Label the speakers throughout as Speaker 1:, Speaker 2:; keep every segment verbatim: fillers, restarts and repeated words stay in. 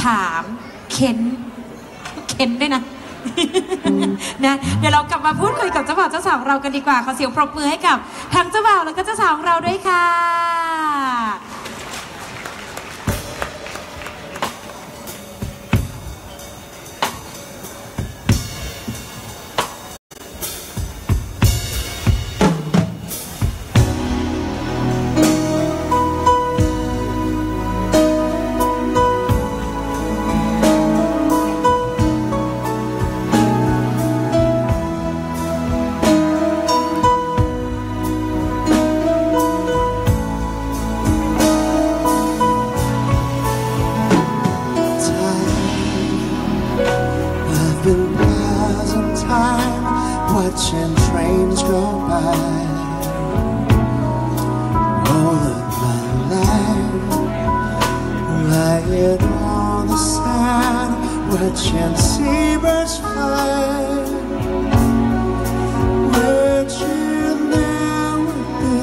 Speaker 1: ถามเค้นเค้นด้วยนะนะเดี๋ยวเรากลับมาพูดคุยกับเจ้าบ่าวเจ้าสาวเรากันดีกว่าขอเสียงปรบมือให้กับทั้งเจ้าบ่าวแล้วก็เจ้าสาวของเราด้วยค่ะ
Speaker 2: Watching trains go by all of my life, lying on the sand, watching seabirds fly. Would you never be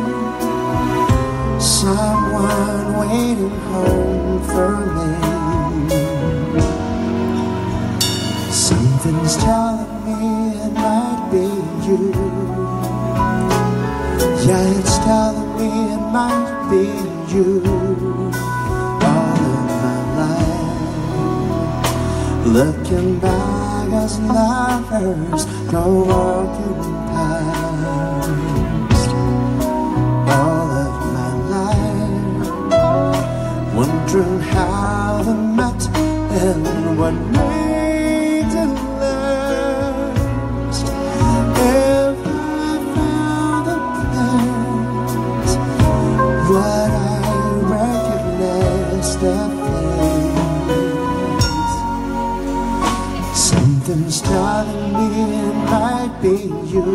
Speaker 2: someone waiting home for me? Something's telling me it might be you. Yeah, it's telling me it might be you. All of my life, looking back as lovers go walking past. All of my life, wondering how they met and what made them last. If I found a place, would I recognize the face? Something's telling me it might be you.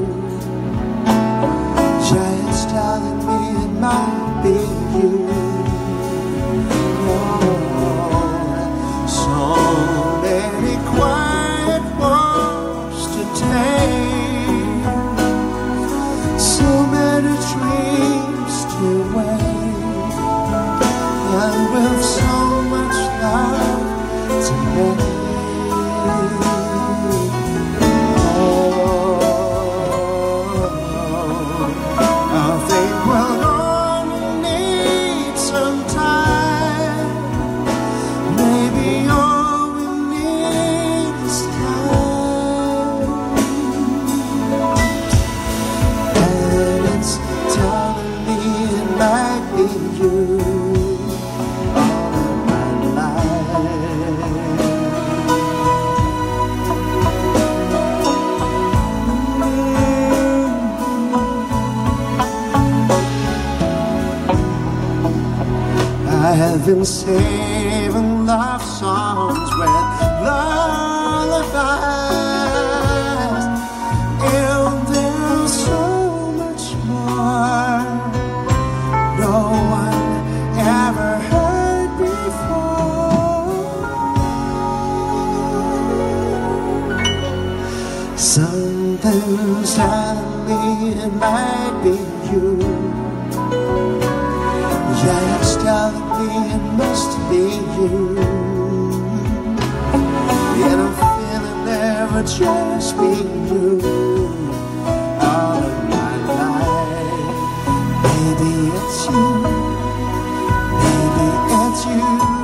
Speaker 2: Yeah, it's telling me it might be you. So many quiet walks to take, so many dreams to wake, and with so much love to make. Oh, I think we'll only need some time. Maybe all we need is time. And it's telling me it might be you. All of my life, I have been saving love songs with lullabies, and there's so much more no one ever heard before. Something's telling me it might be you. Yeah, it's telling me it must be you. And I'm feeling there would just be you. All of my life, maybe it's you, maybe it's you.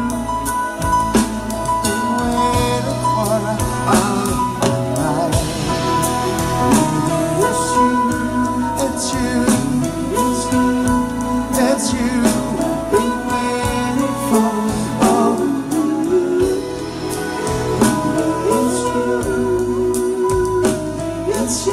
Speaker 2: Been waiting for all of my life. Maybe it's you, it's you, it's you, it's you. Been waiting for all of my life. It's you, it's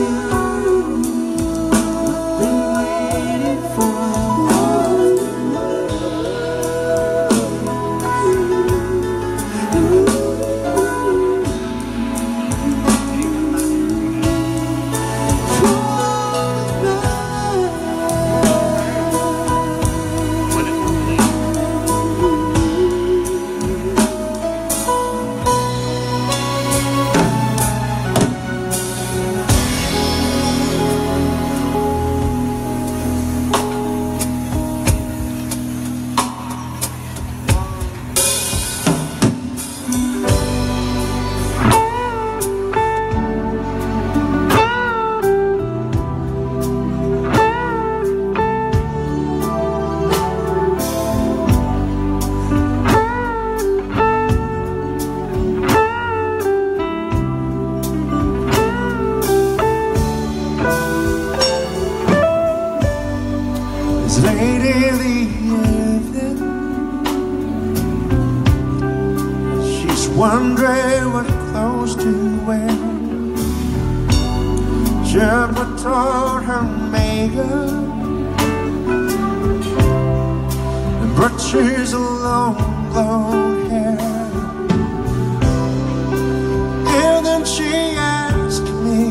Speaker 2: wondering what clothes to wear. She put on her makeup and brushes long blonde hair. And then she asked me,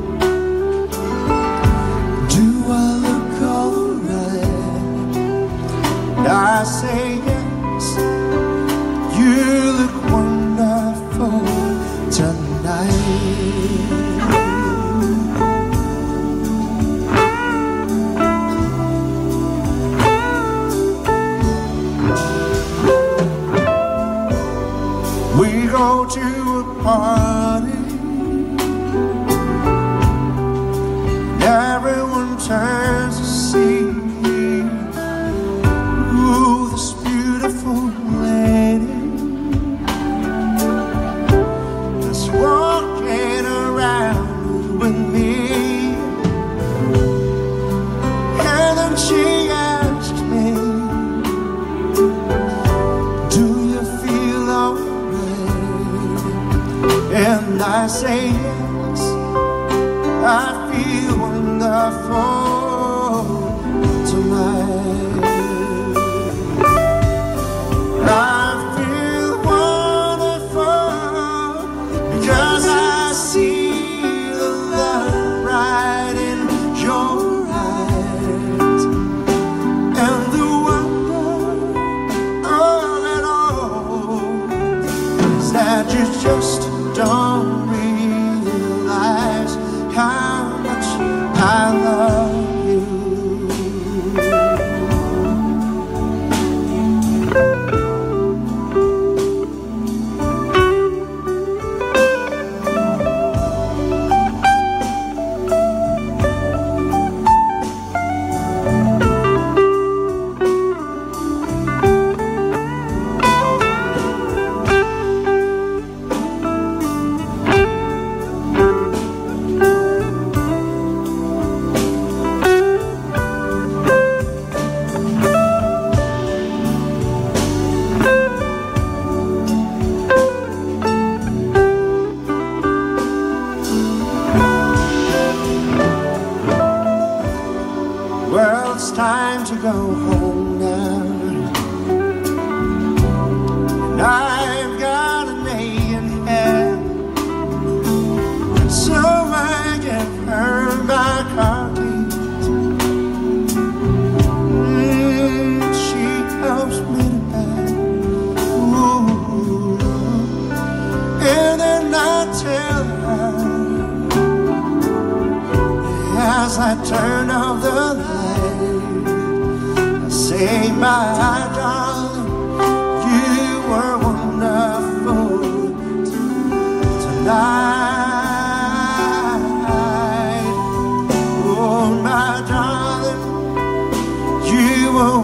Speaker 2: do I look alright? And I say yes, you look wonderful tonight. We go to a party, and everyone turns to see, ooh, this beautiful lady that's walking around with me. And then she asked me, do you feel alright? And I say yes, I feel wonderful tonight. I feel wonderful because I see the love right in your eyes, and the wonder of it all is that you just don't realize how much I love you. Well, it's time to go home now, and I've got an A in hand, so I give her my car keys. Mm, she helps me to bed, ooh, and then I tell her, as I turn off the light, say, my darling, you were wonderful tonight. Oh, my darling, you were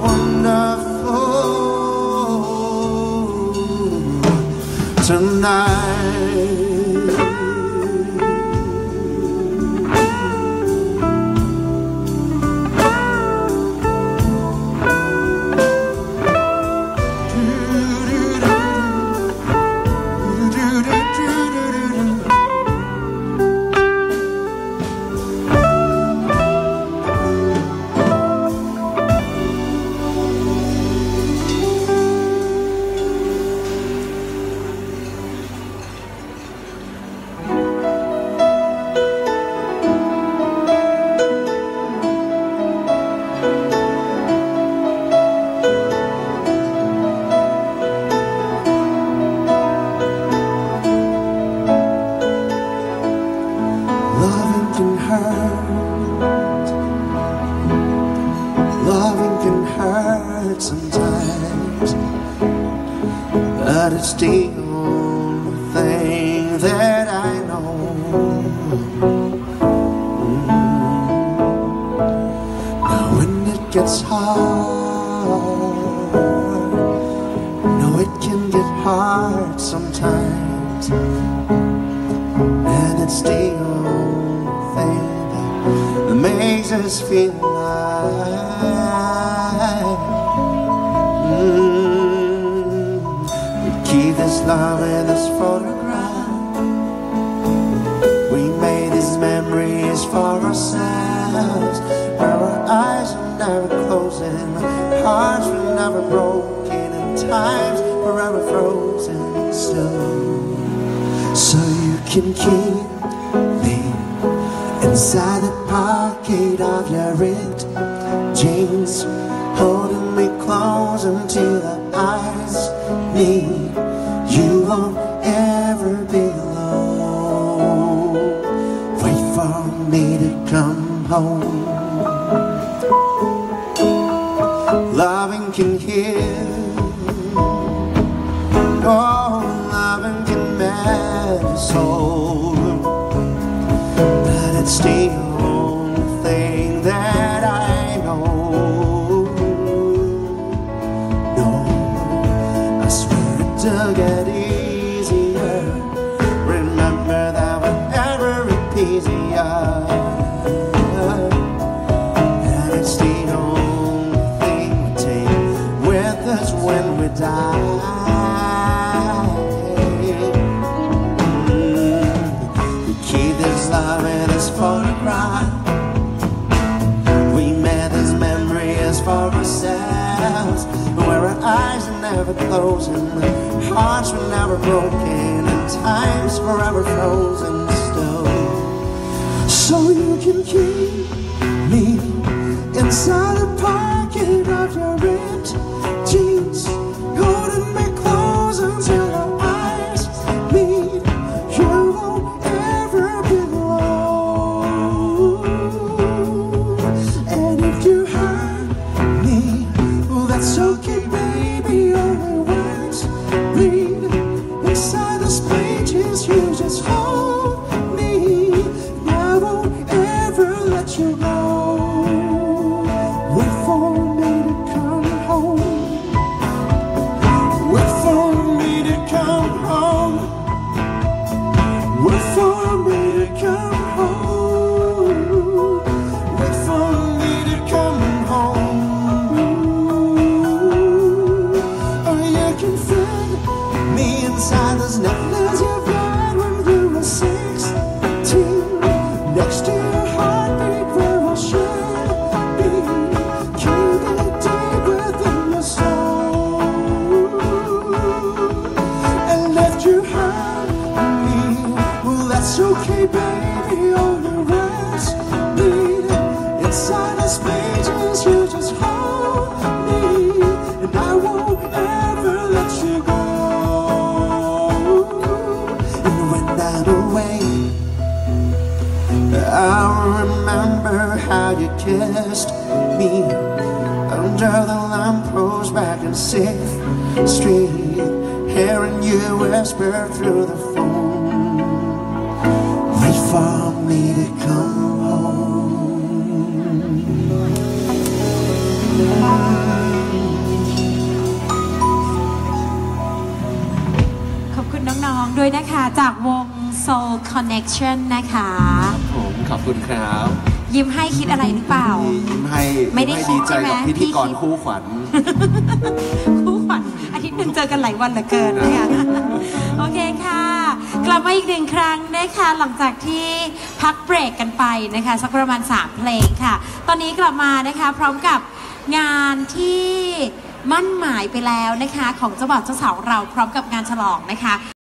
Speaker 2: wonderful tonight. Loving can hurt, loving can hurt sometimes, but it's the only thing that I know. Mm. Now when it gets hard, no, it can get hard sometimes, and it's the only thing that makes us feel alive. Mm. keep this love in this photograph. We made these memories for ourselves, where our eyes are never closing, hearts were never broken, and times forever frozen still. So you can keep me inside the pocket of your ripped jeans, holding me close until the eyes meet. You won't ever be alone. Wait for me to come home. Loving can heal. Oh, loving can mend a soul, but it's the only thing that I know. No, I swear it will get easier. Remember that whenever it's easier, and it's the only thing we take with us when we die. Love in this photograph. We made these memories for ourselves, where our eyes are never closing, hearts were never broken, and times forever frozen still. So you can keep me inside the pocket of your ripped jeans, holding me close until our eyes meet. You won't ever be it's okay, baby, only words bleed inside those pages. You just hold me, and I won't ever let you go. Wait for me to come home. Wait for me to come home. Wait for me to come home. Wait for me to come home. Inside those necklaces you got when you were sixteen, next to your heartbeat where I should be. Keep it deep within your soul, and if you hurt me, well that's okay, baby. All the words bleed inside those pages. You just hold me, and I won't ever let you go. I remember how you kissed me under the lamppost back in sixth Street, hearing you whisper through the phone. Wait for me to come home.
Speaker 1: ขอบคุณน้องๆด้วยนะคะจากวง Soul Connection นะคะ
Speaker 3: ผมขอบคุณครับ
Speaker 1: ยิ้มให้คิดอะไรหรือเปล่า
Speaker 3: ยิ้มให้ไม่ได้ดีใจกับพิธีกรคู่ขวัญ
Speaker 1: คู่ขวัญอาทิตย์หนึ่งเจอกันหลายวันเหลือเกินนะคะโอเคค่ะกลับมาอีกหนึ่งครั้งนะคะหลังจากที่พักเบรกกันไปนะคะสักประมาณสามเพลงค่ะตอนนี้กลับมานะคะพร้อมกับงานที่มั่นหมายไปแล้วนะคะของเจ้าบ่าวเจ้าสาวเราพร้อมกับงานฉลองนะคะ